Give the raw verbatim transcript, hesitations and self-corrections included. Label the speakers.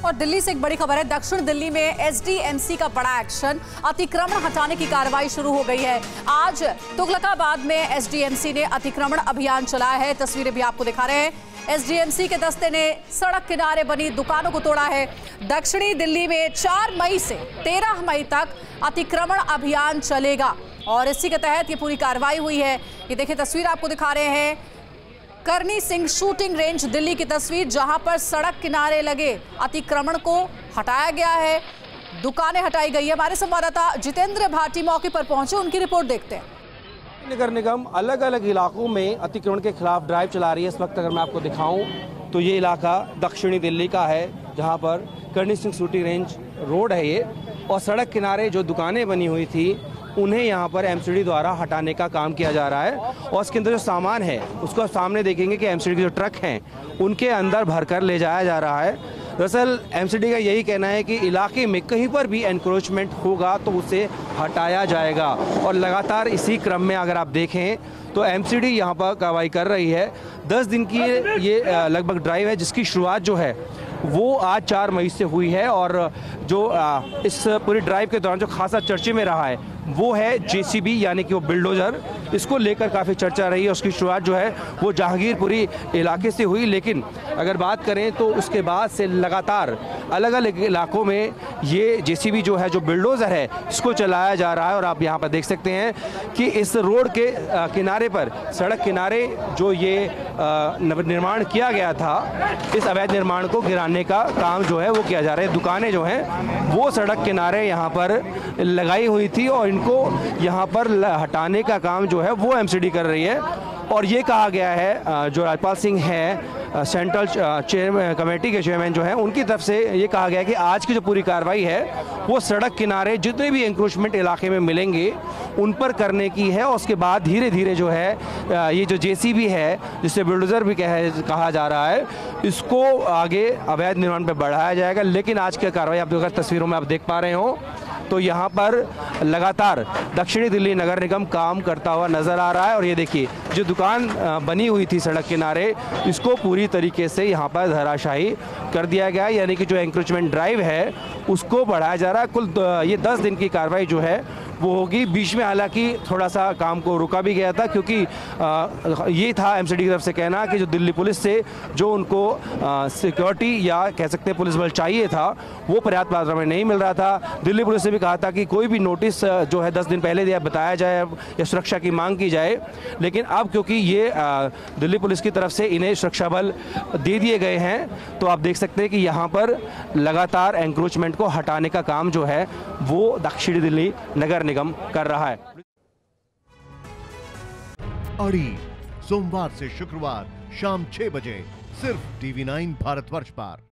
Speaker 1: और दिल्ली से एक बड़ी खबर है। दक्षिण दिल्ली में एसडीएमसी का बड़ा एक्शन, अतिक्रमण हटाने की कार्रवाई शुरू हो गई है। आज तुगलकाबाद में एसडीएमसी ने अतिक्रमण अभियान चलाया है। तस्वीरें भी आपको दिखा रहे हैं। एसडीएमसी के दस्ते ने सड़क किनारे बनी दुकानों को तोड़ा है। दक्षिणी दिल्ली में चार मई से तेरह मई तक अतिक्रमण अभियान चलेगा और इसी के तहत ये पूरी कार्रवाई हुई है। ये देखिए, तस्वीर आपको दिखा रहे हैं करनी सिंह शूटिंग रेंज दिल्ली की तस्वीर, जहां पर सड़क किनारे लगे अतिक्रमण को हटाया गया है, दुकानें हटाई गई है। हमारे संवाददाता जितेंद्र भाटी मौके पर पहुंचे, उनकी रिपोर्ट देखते हैं।
Speaker 2: नगर निगम अलग अलग इलाकों में अतिक्रमण के खिलाफ ड्राइव चला रही है। इस वक्त अगर मैं आपको दिखाऊं तो ये इलाका दक्षिणी दिल्ली का है, जहां पर करनी सिंह शूटिंग रेंज रोड है ये, और सड़क किनारे जो दुकानें बनी हुई थी उन्हें यहाँ पर एमसीडी द्वारा हटाने का काम किया जा रहा है। और उसके अंदर जो सामान है उसको सामने देखेंगे कि एमसीडी के जो ट्रक हैं उनके अंदर भरकर ले जाया जा रहा है। दरअसल एमसीडी का यही कहना है कि इलाके में कहीं पर भी एनक्रोचमेंट होगा तो उसे हटाया जाएगा, और लगातार इसी क्रम में अगर आप देखें तो एमसीडी यहाँ पर कार्रवाई कर रही है। दस दिन की ये लगभग ड्राइव है, जिसकी शुरुआत जो है वो आज चार मई से हुई है। और जो इस पूरी ड्राइव के दौरान जो खासा चर्चे में रहा है वो है जेसीबी, यानी कि वो बिल्डोजर। इसको लेकर काफ़ी चर्चा रही है। उसकी शुरुआत जो है वो जहांगीरपुरी इलाके से हुई, लेकिन अगर बात करें तो उसके बाद से लगातार अलग अलग इलाकों में ये जेसीबी जो है, जो बिल्डोजर है, इसको चलाया जा रहा है। और आप यहाँ पर देख सकते हैं कि इस रोड के किनारे पर, सड़क किनारे जो ये निर्माण किया गया था, इस अवैध निर्माण को गिराने का काम जो है वो किया जा रहा है। दुकानें जो हैं वो सड़क किनारे यहाँ पर लगाई हुई थी और इनको यहाँ पर हटाने का काम जो है वो एमसीडी कर रही है। और ये कहा गया है, जो राजपाल सिंह है सेंट्रल चेयरमैन कमेटी के चेयरमैन जो हैं, उनकी तरफ से ये कहा गया है कि आज की जो पूरी कार्रवाई है वो सड़क किनारे जितने भी एंक्रोचमेंट इलाके में मिलेंगे उन पर करने की है। और उसके बाद धीरे धीरे जो है ये जो जेसीबी है, जिसे बिल्डोजर भी कह, कहा जा रहा है, इसको आगे अवैध निर्माण पर बढ़ाया जाएगा। लेकिन आज की कार्रवाई आप अगर तस्वीरों में आप देख पा रहे हो तो यहाँ पर लगातार दक्षिणी दिल्ली नगर निगम काम करता हुआ नजर आ रहा है। और ये देखिए, जो दुकान बनी हुई थी सड़क किनारे, इसको पूरी तरीके से यहाँ पर धराशायी कर दिया गया है, यानी कि जो एंक्रोचमेंट ड्राइव है उसको बढ़ाया जा रहा है। कुल ये दस दिन की कार्रवाई जो है वो होगी। बीच में हालांकि थोड़ा सा काम को रुका भी गया था, क्योंकि आ, ये था एमसीडी की तरफ से कहना कि जो दिल्ली पुलिस से जो उनको सिक्योरिटी या कह सकते हैं पुलिस बल चाहिए था वो पर्याप्त मात्रा में नहीं मिल रहा था। दिल्ली पुलिस ने भी कहा था कि कोई भी नोटिस जो है दस दिन पहले दिया बताया जाए या सुरक्षा की मांग की जाए। लेकिन अब क्योंकि ये आ, दिल्ली पुलिस की तरफ से इन्हें सुरक्षा बल दे दिए गए हैं, तो आप देख सकते हैं कि यहाँ पर लगातार एंक्रोचमेंट को हटाने का काम जो है वो दक्षिणी दिल्ली नगर निगम कर रहा है।
Speaker 3: अड़ी सोमवार से शुक्रवार शाम छह बजे सिर्फ टीवी नाइन भारतवर्ष पर।